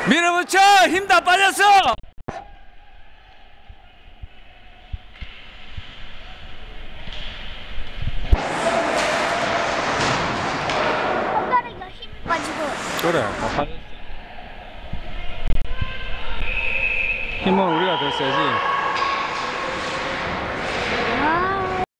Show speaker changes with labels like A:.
A: 밀어붙여! 힘 다 빠졌어!
B: 손가락에 힘이 빠지고.
A: 그래, 다 빠졌어. 힘은 우리가 더 세지.